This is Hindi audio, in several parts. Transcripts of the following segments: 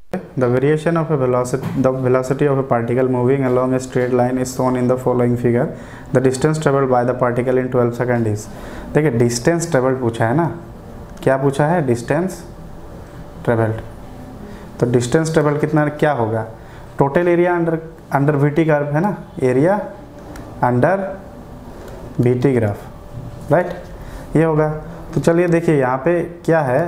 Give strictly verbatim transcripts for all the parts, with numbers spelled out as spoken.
The variation of a velocity, the velocity of a particle moving along a straight line is shown in the following figure. The distance traveled by the particle in twelve second is. देखिए डिस्टेंस ट्रेवल्ड पूछा है ना, क्या पूछा है? Distance travelled. तो डिस्टेंस ट्रेवल्ड कितना क्या होगा? Total area under under V T graph है ना, area under V T graph, right, ये होगा। तो चलिए देखिए यहाँ पे क्या है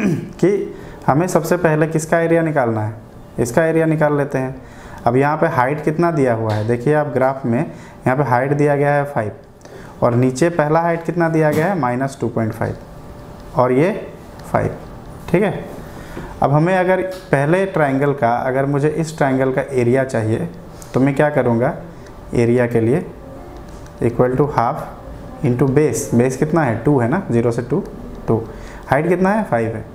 कि हमें सबसे पहले किसका एरिया निकालना है, इसका एरिया निकाल लेते हैं। अब यहाँ पे हाइट कितना दिया हुआ है, देखिए आप ग्राफ में यहाँ पे हाइट दिया गया है फाइव और नीचे पहला हाइट कितना दिया गया है माइनस टू पॉइंट फाइव और ये फाइव, ठीक है। अब हमें अगर पहले ट्रायंगल का, अगर मुझे इस ट्रायंगल का एरिया चाहिए तो मैं क्या करूँगा, एरिया के लिए equal to half into base, base कितना है टू है ना, जीरो से टू, टू, हाइट कितना है फाइव है,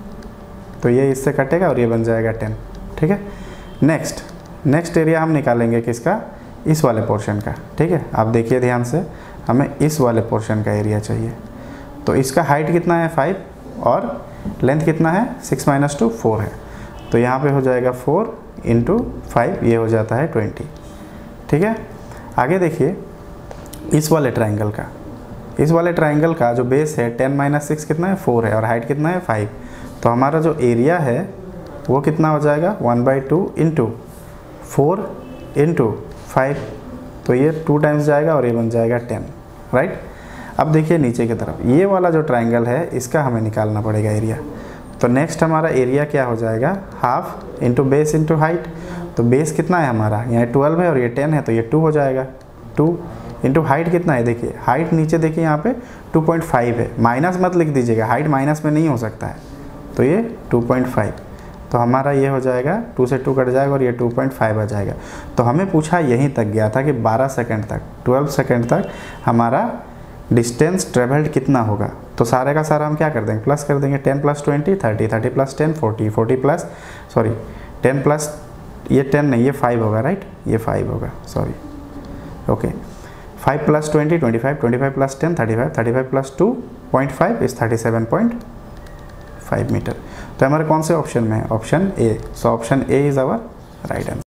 तो ये इससे कटेगा और ये बन जाएगा टेन, ठीक है। नेक्स्ट नेक्स्ट एरिया हम निकालेंगे किसका, इस वाले पोर्शन का, ठीक है। आप देखिए ध्यान से, हमें इस वाले पोर्शन का एरिया चाहिए। तो इसका हाइट कितना है फाइव और लेंथ कितना है सिक्स माइनस टू फोर है, तो यहाँ पे हो जाएगा फोर इंटू फाइव, ये हो जाता है ट्वेंटी, ठीक है। आगे देखिए इस वाले ट्राइंगल का, इस वाले ट्राइंगल का जो बेस है टेन माइनस सिक्स कितना है फोर है और हाइट कितना है फाइव, तो हमारा जो एरिया है वो कितना हो जाएगा one by two into four into five, तो ये टू टाइम्स जाएगा और ये बन जाएगा टेन, राइट। अब देखिए नीचे की तरफ ये वाला जो ट्रायंगल है इसका हमें निकालना पड़ेगा एरिया। तो नेक्स्ट हमारा एरिया क्या हो जाएगा, half into base into height. तो बेस कितना है हमारा, यहाँ ट्वेल्व है और ये टेन है, तो ये टू हो जाएगा, टू इंटू हाइट कितना है, देखिए हाइट नीचे देखिए यहाँ पे टू पॉइंट फाइव है, माइनस मत लिख दीजिएगा, हाइट माइनस में नहीं हो सकता है, तो ये टू पॉइंट फाइव, तो हमारा ये हो जाएगा टू से टू कट जाएगा और ये टू पॉइंट फाइव आ जाएगा। तो हमें पूछा यहीं तक गया था कि बारह सेकंड तक, ट्वेल्व सेकंड तक हमारा डिस्टेंस ट्रेवल्ड कितना होगा। तो सारे का सारा हम क्या कर देंगे, प्लस कर देंगे, ten plus twenty thirty, thirty plus ten forty, forty plus sorry ten plus ये टेन नहीं ये फाइव होगा, राइट, ये फाइव होगा, sorry, okay, five plus twenty twenty five, twenty five plus ten thirty five, thirty five plus two point five is thirty seven point five metre. तो हमारे कौन से ऑप्शन में है, option A, so option A is our right answer.